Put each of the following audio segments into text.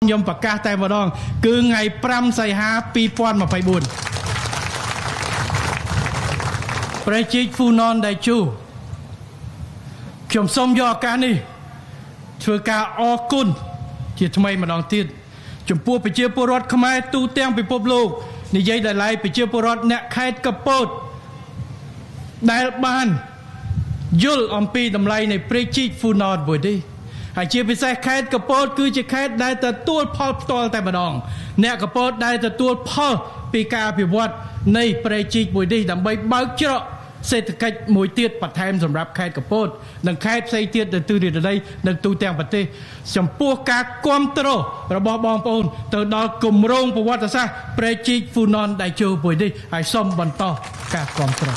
ខ្ញុំប្រកាសតែម្ដងគឺថ្ងៃ5សីហា2024ព្រះជ័យហ្វូណនដៃជូខ្ញុំសូមយកឱកាសនេះធ្វើការអរគុណជាថ្មីម្ដងទៀតចំពោះប្រជាពលរដ្ឋខ្មែរទូទាំងពិភពលោកនិយាយដល់ឡៃប្រជាពលរដ្ឋអ្នកខេត្តកំពតដែលបានយល់អំពីតម្លៃនៃព្រះជ័យហ្វូណនមួយនេះហើយជាពិសេសខេត្តកំពតគឺជាខេត្តដែលទទួលផលផ្ទាល់តែម្ដងអ្នកកំពតដែលទទួលផលពីការអភិវឌ្ឍនៃព្រះជ័យមួយនេះដើម្បីបើកច្រកសេដ្ឋកិច្ចមួយទៀតបន្ថែមសម្រាប់ខេត្តកំពតនិងខេត្តផ្សេងទៀតទៅទូរាជដីនិងទូទាំងប្រទេសចំពោះការគាំទ្ររបស់បងប្អូនទៅដល់គម្រោងប្រវត្តិសាស្ត្រព្រះជ័យហ្វូណនដៃជូមួយនេះហើយសូមបន្តការគាំទ្រ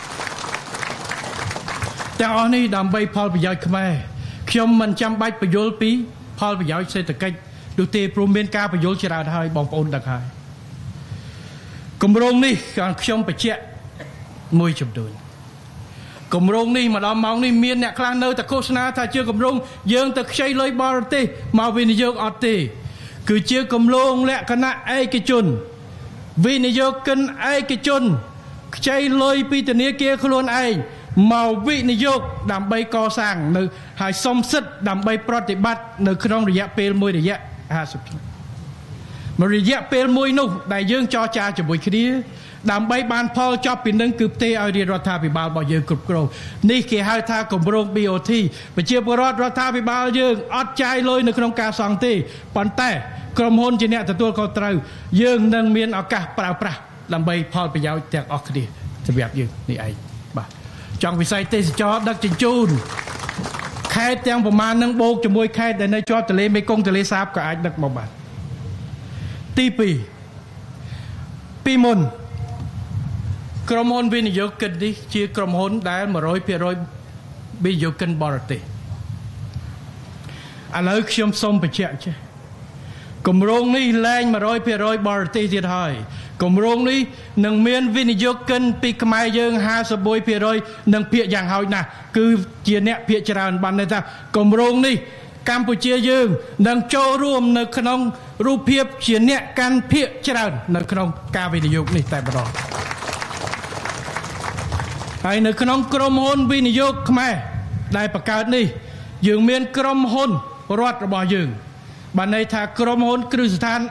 ទាំងអស់នេះដើម្បីផលប្រយោជន៍ខ្មែរខ្ញុំមិនចាំបាច់បញ្យល់ពីផលប្រយោជន៍សេដ្ឋកិច្ចនោះទេព្រមមានការបញ្យល់ច្រើនហើយបងប្អូនដឹងហើយគម្រោងនេះខ្ញុំបញ្ជាក់មួយចំនួនគម្រោងនេះមកដល់ម៉ោងនេះមានអ្នកខ្លះនៅតែឃោសនាថាជាគម្រោងយើងទៅខ្ចីលុយបរទេសមកវិនិយោគអត់ទេគឺជាគម្រោងលក្ខណៈឯកជនវិនិយោគិនឯកជនខ្ចីលុយពីធនាគារខ្លួនឯងមកវិនិយោគដើម្បីកសាងនៅហើយសុំសិទ្ធិដើម្បីប្រតិបត្តិនៅក្នុងរយៈពេលមួយរយៈ50ឆ្នាំមួយរយៈពេលមួយនោះដែលយើងចរចាជាមួយគ្នាដើម្បីបានផលចប់ពីនឹងគឺផ្ទេរឲ្យរាជរដ្ឋាភិបាលរបស់យើងគ្រប់គ្រងនេះគេហៅថាគម្រោង BOT ប្រជាពលរដ្ឋរដ្ឋាភិបាលយើងអត់ចាយលុយនៅក្នុងការសង់ទេប៉ុន្តែក្រុមហ៊ុនជាអ្នកទទួលខុសត្រូវយើងនឹងមានឱកាសប្រើប្រាស់ដើម្បីផលប្រយោជន៍ទាំងអស់គ្នាសម្រាប់យើងនេះឯងបាទចង់វិស័យទេសចរដឹកជញ្ជូនខេត្តទាំងប្រមាណនឹងបូកជាមួយខេត្តដែលនៅជាប់ទន្លេមេគង្គទន្លេសាបក៏អាចដឹកមកបានទី2ពីមុនក្រុមហ៊ុនវិនិយោគិននេះជាក្រុមហ៊ុនដែល 100% វិនិយោគិនបរទេសឥឡូវខ្ញុំសូមបញ្ជាក់ចេះគម្រោងនេះលែង 100% បរទេសទៀតហើយគម្រោងនេះនឹងមានវិនិយោគិនពីខ្មែរយើង 51% និងភាគយ៉ាងហោចណាស់គឺជាអ្នកភាគច្រើនបានន័យថាគម្រោងនេះកម្ពុជាយើងនឹងចូលរួមនៅក្នុងរូបភាពជាអ្នកកាន់ភាគច្រើននៅក្នុងការវិនិយោគនេះតែម្ដងហើយនៅក្នុងក្រុមហ៊ុនវិនិយោគខ្មែរដែលបង្កើតនេះយើងមានក្រុមហ៊ុនរដ្ឋរបស់យើងបានន័យថាក្រុមហ៊ុនគ្រឹះស្ថាន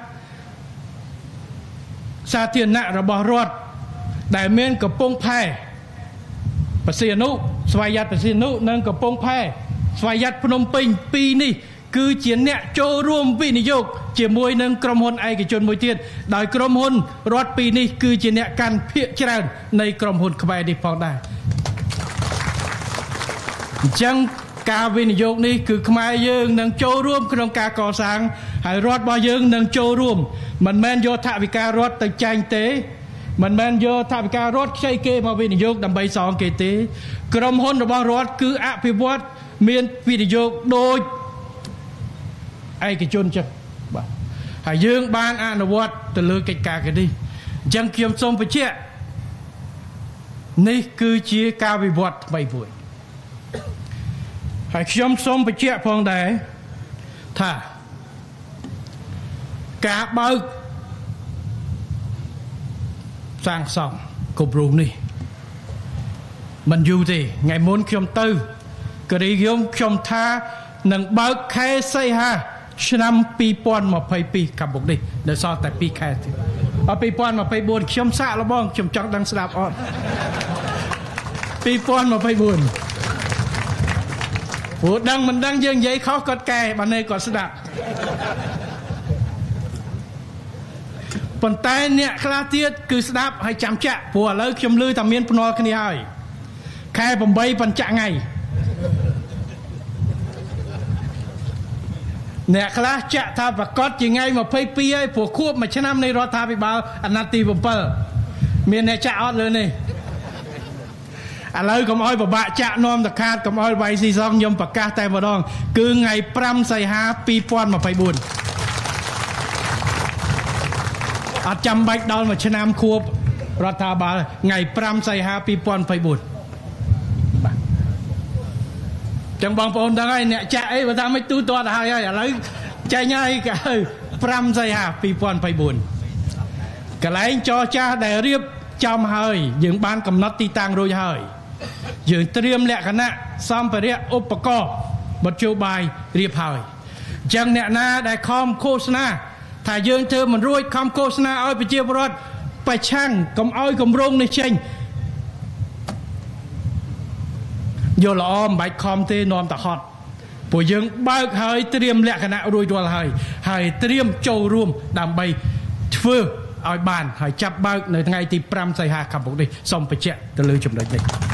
សាធារណៈរបស់រដ្ឋដែលមានកំពង់ផែបរសៀនុស្វយ័តបរសៀនុនិងកំពង់ផែស្វយ័តភ្នំពេញពីរនេះគឺជាអ្នកចូលរួមវិនិយោគជាមួយនឹងក្រុមហ៊ុនឯកជនមួយទៀតដោយក្រុមហ៊ុនរដ្ឋពីរនេះគឺជាអ្នកកាន់ភាគច្រើននៃក្រុមហ៊ុនខ្មែរនេះផងដែរអញ្ចឹងការវិនិយោគនេះគឺខ្មែរយើងនឹងចូលរួមក្នុងការកសាងហើយរដ្ឋរបស់យើងនឹងចូលរួមមិនមែនយកថវិការដ្ឋទៅចែងទេមិនមែនយកថវិការដ្ឋខ្ចីគេមកវិនិយោគដើម្បីសងគេទេក្រុមហ៊ុនរបស់រដ្ឋគឺអភិវឌ្ឍមានវិនិយោគដូចឯកជនចឹងបាទហើយយើងបានអនុវត្តទៅលើកិច្ចការគេនេះអញ្ចឹងខ្ញុំសូមបញ្ជាក់នេះគឺជាការវិវត្តថ្មីមួយហើយខ្ញុំសូមបញ្ជាក់ផងដែរថាការបើកសាងសង់គម្រោងនេះមិនយូរទេថ្ងៃមុនខ្ញុំទៅការីខ្ញុំថានឹងបើកខែសីហាឆ្នាំ2022ខាងមុខនេះនៅសល់តែ2ខែទៀតដល់2024ខ្ញុំសាកល្បងខ្ញុំចង់ដឹងស្ដាប់អត់2024ព្រោះដឹងមិនដឹងយើងនិយាយខុសគាត់កែបានន័យគាត់ស្ដាប់ប៉ុន្តែអ្នកខ្លះទៀតគឺស្ដាប់ហើយចាំចាក់ព្រោះឥឡូវខ្ញុំឮថាមានភ្នាល់គ្នាហើយខែ8បញ្ចាក់ថ្ងៃអ្នកខ្លះចាក់ថាប្រកាសជាថ្ងៃ22ហើយព្រោះខួប1ឆ្នាំនៃរដ្ឋាភិបាលអាណត្តិទី7មានអ្នកចាក់អត់លើនេះឥឡូវកុំអោយពិបាកចាក់នាំទៅខាតកុំអោយវាយស៊ីសងខ្ញុំប្រកាសតែម្ដងគឺថ្ងៃ5សីហា2024អត់ចាំបាច់ដល់1ឆ្នាំខួបរដ្ឋាភិបាលថ្ងៃ5សីហា2024ចឹងបងប្អូនដឹងហើយអ្នកចាក់អីបើថាមិនទូទាត់ហើយឥឡូវចេញហើយ 5 សីហា 2024 កន្លែងចរចាដែលរៀបចំហើយយើងបានកំណត់ទីតាំងរួចហើយយើងត្រៀមលក្ខណៈសម្ភារៈឧបករណ៍មធ្យោបាយរៀបហើយអញ្ចឹងអ្នកណាដែលខំឃោសនាថាយើងធ្វើមិនរួចខំឃោសនាឲ្យប្រជាពលរដ្ឋប្រឆាំងកុំឲ្យគម្រោងនេះចេញយកល្អមិនបាច់ខំទេនាំតែហត់ព្រោះយើងបើកហើយត្រៀមលក្ខណៈរួចរាល់ហើយត្រៀមចូលរួមដើម្បីធ្វើឲ្យបានហើយចាប់បើកនៅថ្ងៃទី5 សីហាខាងមុខនេះសូមបញ្ជាក់ទៅលើចំណុចនេះ